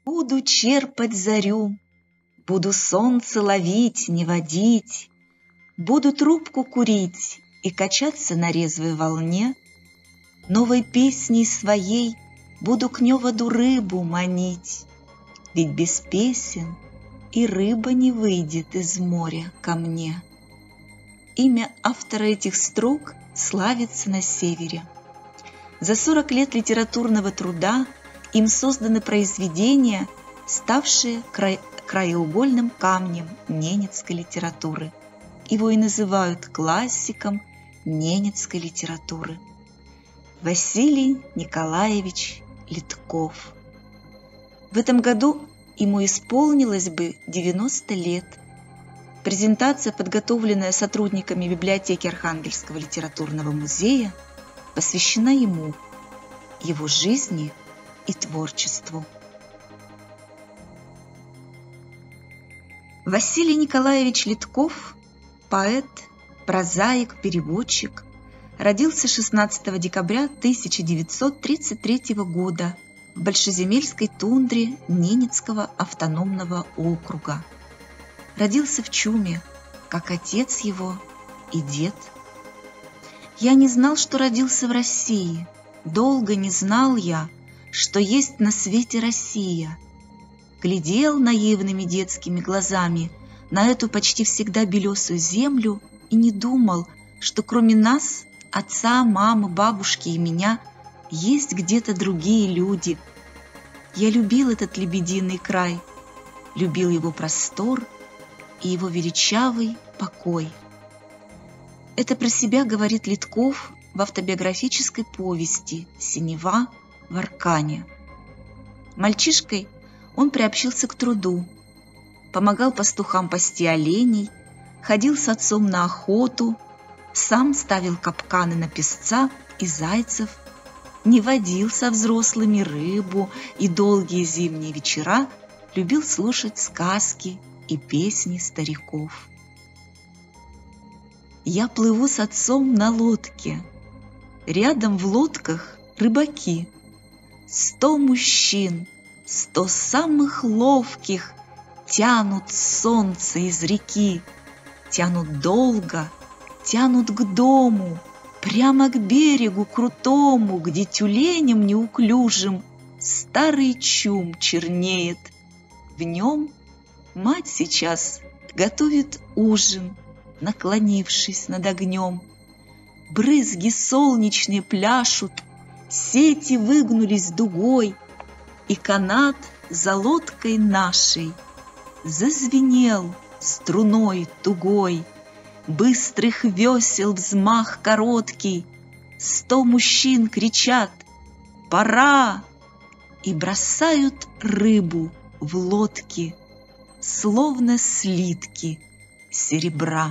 Буду черпать зарю, буду солнце ловить, не водить, буду трубку курить и качаться на резвой волне, новой песней своей буду к неводу рыбу манить, ведь без песен и рыба не выйдет из моря ко мне. Имя автора этих строк славится на севере. За 40 лет литературного труда им созданы произведения, ставшие краеугольным камнем ненецкой литературы. Его и называют классиком ненецкой литературы. Василий Николаевич Литков. В этом году ему исполнилось бы 90 лет. Презентация, подготовленная сотрудниками библиотеки Архангельского литературного музея, посвящена ему, его жизни и творчеству. Василий Николаевич Литков – поэт, прозаик, переводчик. Родился 16 декабря 1933 года в Большеземельской тундре Ненецкого автономного округа. Родился в чуме, как отец его и дед. Я не знал, что родился в России. Долго не знал я, что есть на свете Россия. Глядел наивными детскими глазами на эту почти всегда белесую землю и не думал, что кроме нас, отца, мамы, бабушки и меня, есть где-то другие люди. Я любил этот лебединый край, любил его простор и его величавый покой. Это про себя говорит Литков в автобиографической повести «Синева в Аркане». Мальчишкой он приобщился к труду, помогал пастухам пасти оленей, ходил с отцом на охоту, сам ставил капканы на песца и зайцев, не водил со взрослыми рыбу и долгие зимние вечера любил слушать сказки и песни стариков. Я плыву с отцом на лодке, рядом в лодках рыбаки, 100 мужчин, 100 самых ловких тянут солнце из реки, тянут долго, тянут к дому, прямо к берегу крутому, где тюленем неуклюжим старый чум чернеет. В нем мать сейчас готовит ужин, наклонившись над огнем. Брызги солнечные пляшут, сети выгнулись дугой, и канат за лодкой нашей зазвенел струной тугой. Быстрых весел взмах короткий, 100 мужчин кричат «Пора!» и бросают рыбу в лодки, словно слитки серебра.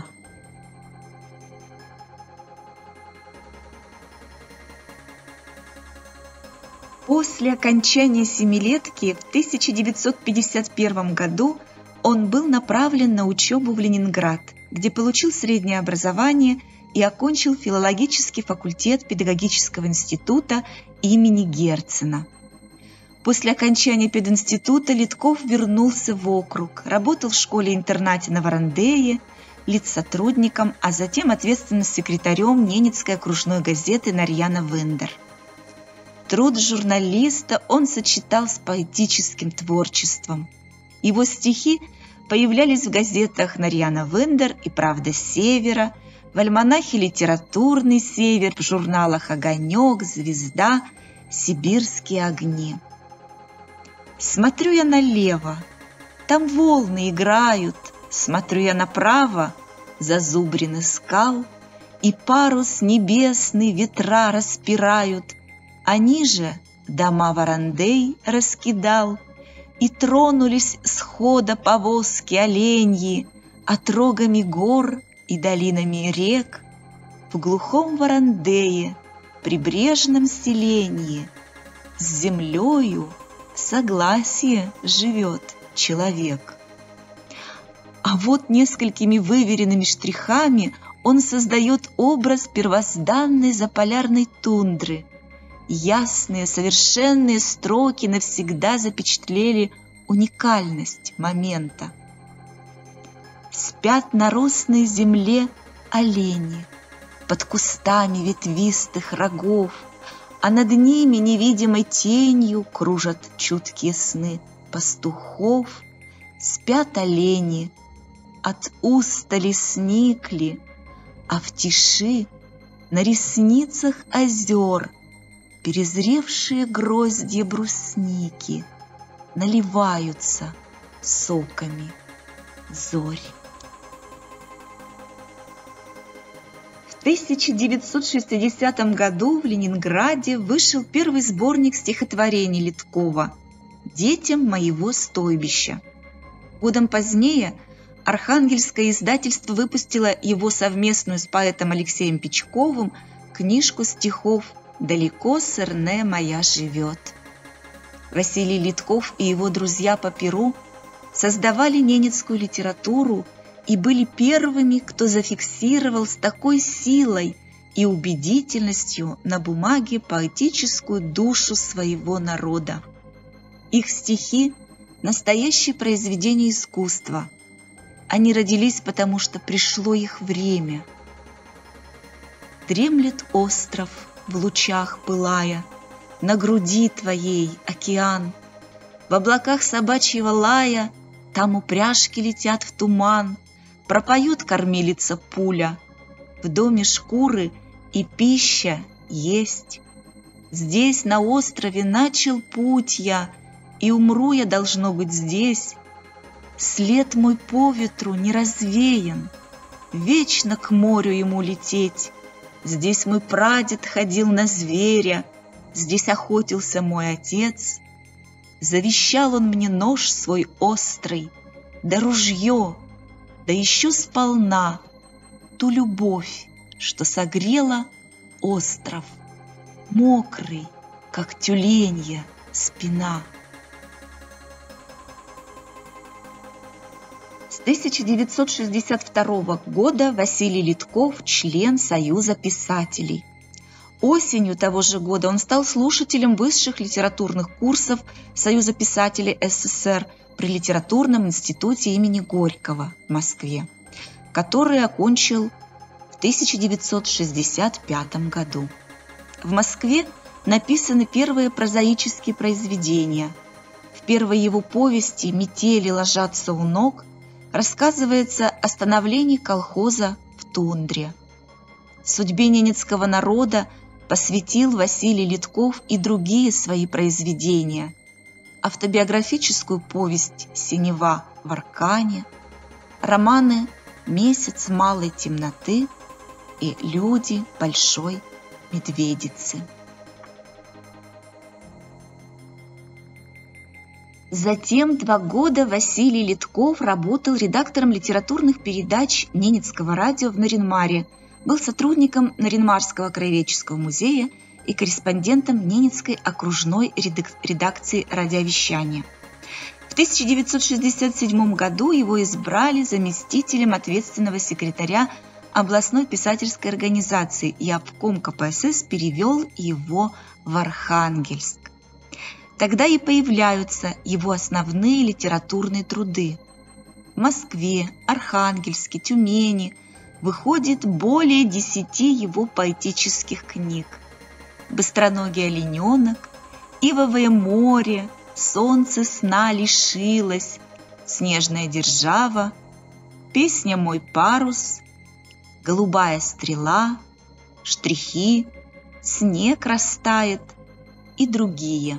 После окончания семилетки в 1951 году он был направлен на учебу в Ленинград, где получил среднее образование и окончил филологический факультет педагогического института имени Герцена. После окончания пединститута Литков вернулся в округ, работал в школе-интернате на Варандее, литсотрудником, а затем ответственным секретарем Ненецкой окружной газеты «Нарьяна Вендер». Труд журналиста он сочетал с поэтическим творчеством. Его стихи появлялись в газетах «Нарьяна Вендер» и «Правда Севера», в альманахе «Литературный север», в журналах «Огонек», «Звезда», «Сибирские огни». Смотрю я налево, там волны играют, смотрю я направо, зазубрины скал, и парус небесный ветра распирают, а ниже дома Варандей раскидал, и тронулись с хода повозки оленьи, отрогами гор и долинами рек, в глухом Варандее, прибрежном селенье, с землею согласие живет человек. А вот несколькими выверенными штрихами он создает образ первозданной заполярной тундры. Ясные, совершенные строки навсегда запечатлели уникальность момента. Спят на росной земле олени под кустами ветвистых рогов, а над ними невидимой тенью кружат чуткие сны пастухов. Спят олени, от устали сникли, а в тиши на ресницах озер перезревшие гроздья брусники наливаются соками зорь. В 1960 году в Ленинграде вышел первый сборник стихотворений Литкова «Детям моего стойбища». Годом позднее Архангельское издательство выпустило его совместную с поэтом Алексеем Печковым книжку стихов «Далеко сырне моя живет». Василий Литков и его друзья по перу создавали ненецкую литературу и были первыми, кто зафиксировал с такой силой и убедительностью на бумаге поэтическую душу своего народа. Их стихи – настоящее произведение искусства. Они родились, потому что пришло их время. Дремлет остров в лучах пылая, на груди твоей океан. В облаках собачьего лая там упряжки летят в туман. Пропоет кормилица пуля, в доме шкуры и пища есть. Здесь, на острове, начал путь я, и умру я, должно быть, здесь. След мой по ветру не развеян, вечно к морю ему лететь. Здесь мой прадед ходил на зверя, здесь охотился мой отец. Завещал он мне нож свой острый, да ружье, да еще сполна ту любовь, что согрела остров, мокрый, как тюленья спина. С 1962 года Василий Литков – член Союза писателей. Осенью того же года он стал слушателем высших литературных курсов Союза писателей СССР при Литературном институте имени Горького в Москве, который окончил в 1965 году. В Москве написаны первые прозаические произведения. В первой его повести «Метели ложатся у ног» рассказывается о становлении колхоза в тундре. Судьбе ненецкого народа посвятил Василий Литков и другие свои произведения: автобиографическую повесть «Синева в Аркане», романы «Месяц малой темноты» и «Люди большой медведицы». Затем 2 года Василий Литков работал редактором литературных передач Ненецкого радио в Нарьян-Маре, был сотрудником Нарьян-Марского краеведческого музея и корреспондентом Ненецкой окружной редакции радиовещания. В 1967 году его избрали заместителем ответственного секретаря областной писательской организации, и обком КПСС перевел его в Архангельск. Тогда и появляются его основные литературные труды. В Москве, Архангельске, Тюмени выходит более 10 его поэтических книг: «Быстроногий олененок», «Ивовое море», «Солнце сна лишилось», «Снежная держава», «Песня мой парус», «Голубая стрела», «Штрихи», «Снег растает» и другие.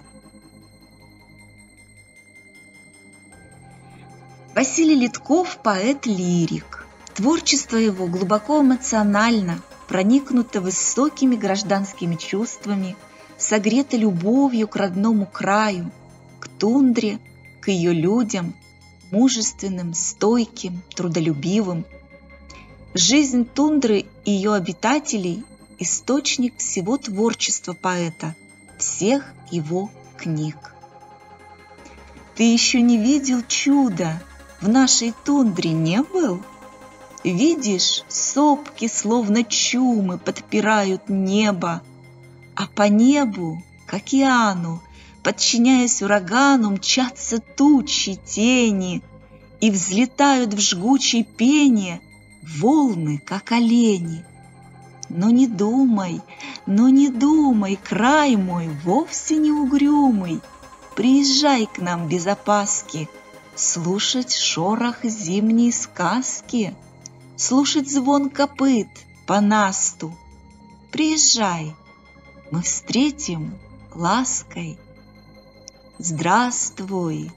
Василий Литков – поэт-лирик. Творчество его глубоко эмоционально, проникнуто высокими гражданскими чувствами, согрето любовью к родному краю, к тундре, к ее людям, мужественным, стойким, трудолюбивым. Жизнь тундры и ее обитателей – источник всего творчества поэта, всех его книг. Ты еще не видел чуда, в нашей тундре не был? Видишь, сопки, словно чумы, подпирают небо, а по небу, к океану, подчиняясь урагану, мчатся тучи, тени, и взлетают в жгучей пене волны, как олени. Но не думай, край мой вовсе не угрюмый, приезжай к нам без опаски, слушать шорох зимней сказки, слушать звон копыт по насту. Приезжай, мы встретим лаской. Здравствуй!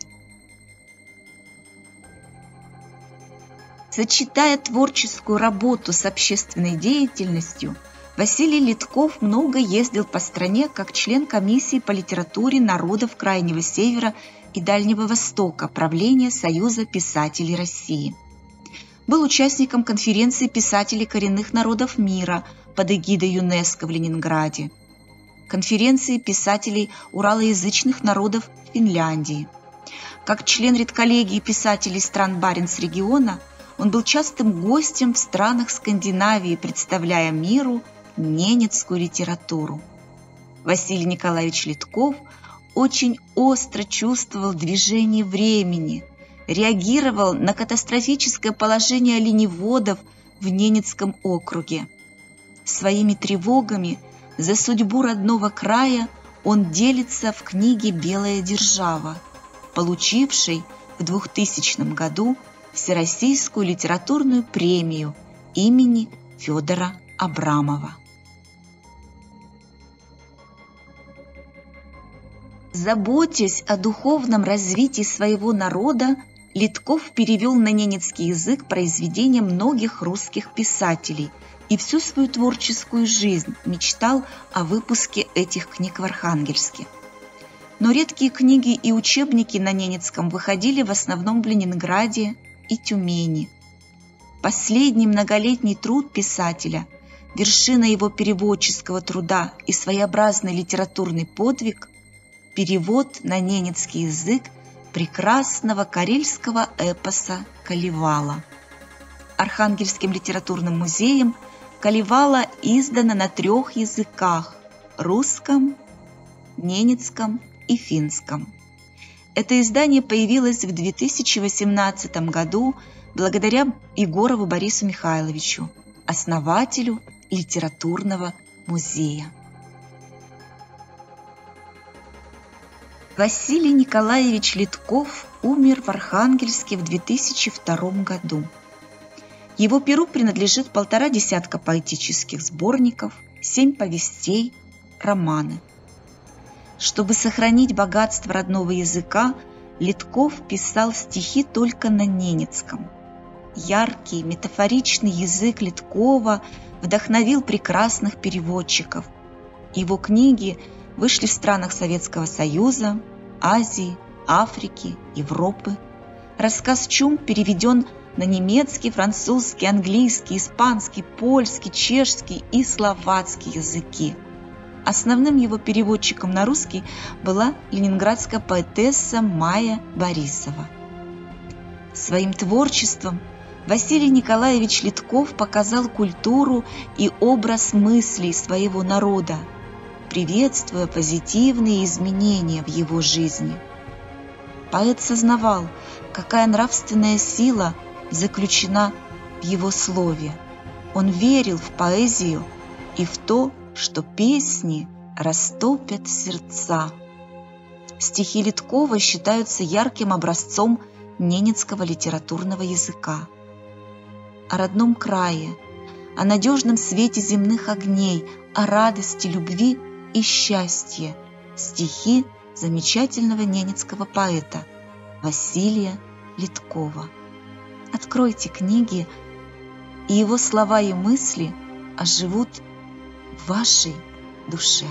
Сочетая творческую работу с общественной деятельностью, Василий Литков много ездил по стране как член комиссии по литературе народов Крайнего Севера и Дальнего Востока правления Союза писателей России. Был участником конференции писателей коренных народов мира под эгидой ЮНЕСКО в Ленинграде, конференции писателей уралоязычных народов Финляндии. Как член редколлегии писателей стран Баренц-региона он был частым гостем в странах Скандинавии, представляя миру ненецкую литературу. Василий Николаевич Литков очень остро чувствовал движение времени, реагировал на катастрофическое положение оленеводов в Ненецком округе. Своими тревогами за судьбу родного края он делится в книге «Белая держава», получившей в 2000 году Всероссийскую литературную премию имени Федора Абрамова. Заботясь о духовном развитии своего народа, Литков перевел на ненецкий язык произведения многих русских писателей и всю свою творческую жизнь мечтал о выпуске этих книг в Архангельске. Но редкие книги и учебники на ненецком выходили в основном в Ленинграде и Тюмени. Последний многолетний труд писателя, вершина его переводческого труда и своеобразный литературный подвиг – перевод на ненецкий язык прекрасного карельского эпоса «Калевала». Архангельским литературным музеем «Калевала» издана на 3 языках – русском, ненецком и финском. Это издание появилось в 2018 году благодаря Егорову Борису Михайловичу, основателю литературного музея. Василий Николаевич Литков умер в Архангельске в 2002 году. Его перу принадлежит 1,5 десятка поэтических сборников, 7 повестей, романы. Чтобы сохранить богатство родного языка, Литков писал стихи только на ненецком. Яркий, метафоричный язык Литкова вдохновил прекрасных переводчиков. Его книги вышли в странах Советского Союза, Азии, Африки, Европы. Рассказ «Чум» переведен на немецкий, французский, английский, испанский, польский, чешский и словацкий языки. Основным его переводчиком на русский была ленинградская поэтесса Майя Борисова. Своим творчеством Василий Николаевич Литков показал культуру и образ мыслей своего народа, приветствуя позитивные изменения в его жизни. Поэт сознавал, какая нравственная сила заключена в его слове. Он верил в поэзию и в то, что песни растопят сердца. Стихи Литкова считаются ярким образцом ненецкого литературного языка. О родном крае, о надежном свете земных огней, о радости, любви и счастье. Стихи замечательного ненецкого поэта Василия Литкова. Откройте книги, и его слова и мысли оживут в вашей душе.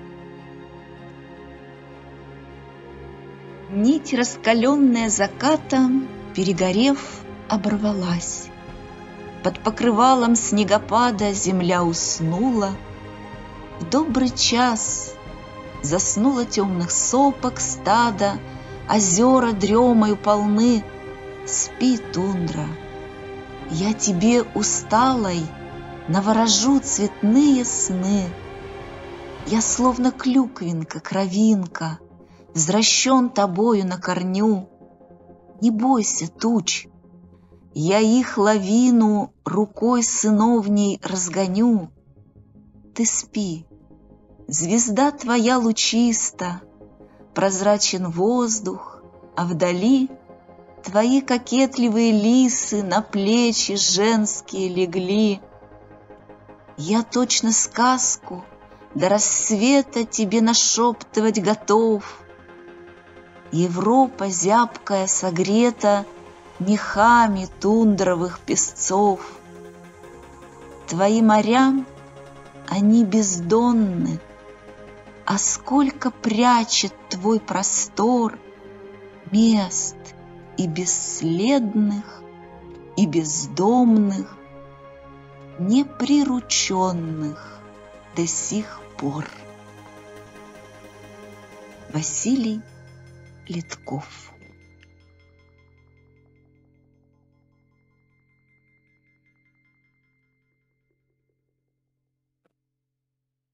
Нить, раскаленная закатом, перегорев, оборвалась. Под покрывалом снегопада земля уснула. В добрый час заснуло темных сопок стада, озера дремою полны. Спи, тундра, я тебе усталой наворожу цветные сны. Я словно клюквинка, кровинка, взращен тобою на корню. Не бойся туч, я их лавину рукой сыновней разгоню. Ты спи, звезда твоя лучиста, прозрачен воздух, а вдали твои кокетливые лисы на плечи женские легли. Я точно сказку до рассвета тебе нашептывать готов. Европа зябкая согрета мехами тундровых песцов. Твои моря, они бездонны, а сколько прячет твой простор мест и бесследных, и бездомных, неприрученных до сих пор. Василий Литков.